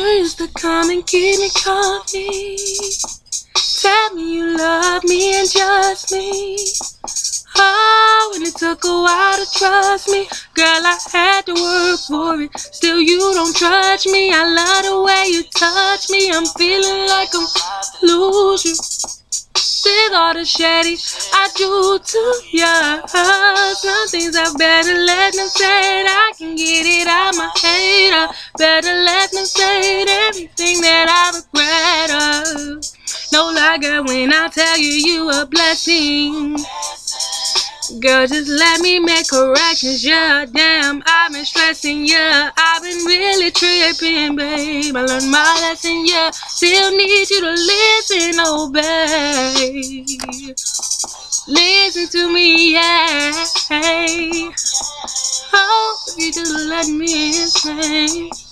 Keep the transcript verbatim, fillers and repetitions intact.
used to come and keep me company. Tell me you love me and just me. Oh, and it took a while to trust me. Girl, I had to work for it. Still, you don't trust me. I love the way you touch me. I'm feeling like I'm lose you. With all the shady I do to ya. Some things I better let them say it. I can get it out my head. Better let them say it. Everything that I regret. No lie, girl, when I tell you you a blessing. Girl, just let me make corrections, yeah. Damn, I've been stressing, yeah. I've been really tripping, babe. I learned my lesson, yeah. Still need you to listen, oh, babe. Listen to me, yeah. Oh, if you just let me explain.